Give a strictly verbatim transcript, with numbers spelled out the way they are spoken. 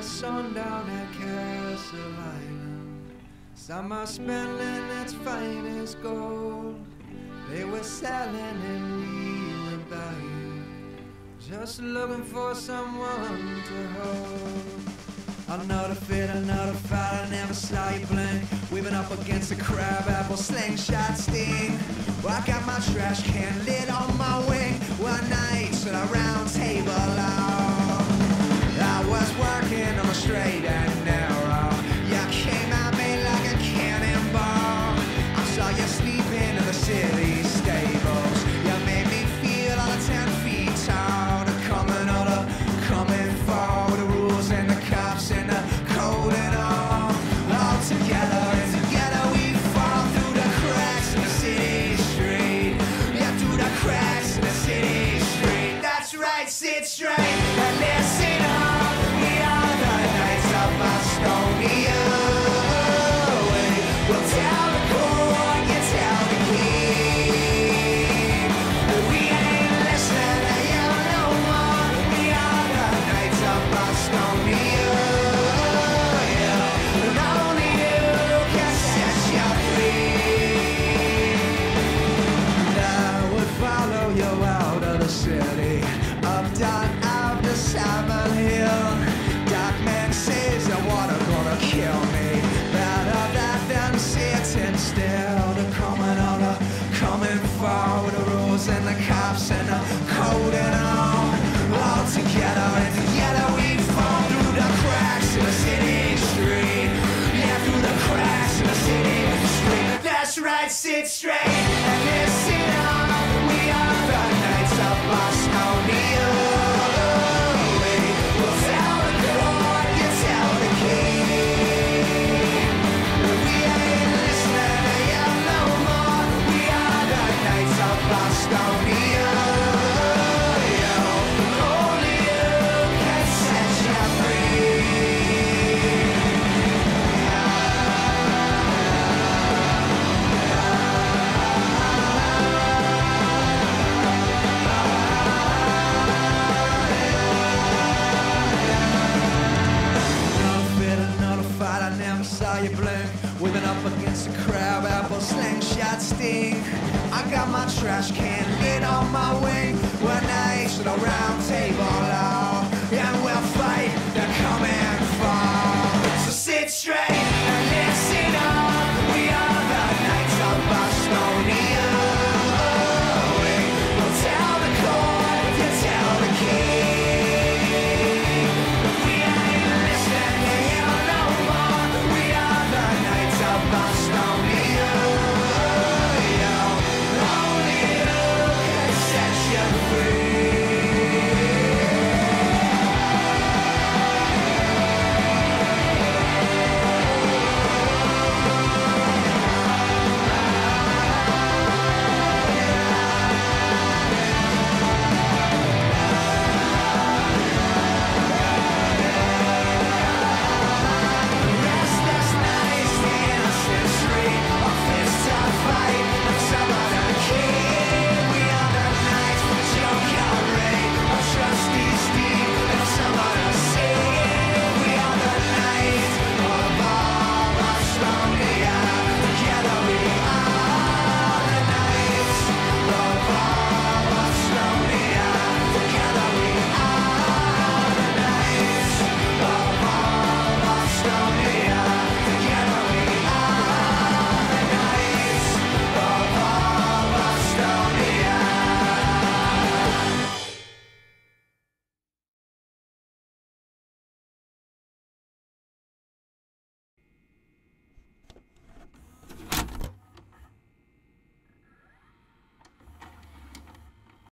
sun down at Castle Island. Summer spending its finest gold. They were selling and we were buying, just looking for someone to hold. Another fit, another fight, I never saw you blink. We've been up against a crab apple slingshot sting. Well, I got my trash can lit on my wing. One night at a round table, oh, I was working on the straight and narrow. You came at me like a cannonball. I saw you sleeping in the city stables. You made me feel all the ten feet tall. The coming or the coming for the rules and the cops and the code and all. All together and together we fall through the cracks in the city street. Yeah, through the cracks in the city street. That's right, sit straight and listen up. We are the knights of Bastonia. We'll tell the court, you tell the king. We ain't listening to you no more. We are the knights of Bastonia. Yeah. And only you can set you free. And I would follow you out of the city, up down out the Salmon Hill. Dark man says the water gonna kill me. Better that than sitting still. The coming on the coming forward, the rules and the cops and the code and all. All together and together we fall through the cracks in the city street. Yeah, through the cracks in the city street. That's right, sit straight and listen up. We are the knights of Bastonia. We'll tell the court, you tell the king. We ain't listening to you no more. We are the knights of Bastonia. Yeah. Only you can set you free. Another fit, another fight, I never saw you blink. We've been up against a crab apple slingshot sting. I got my trash can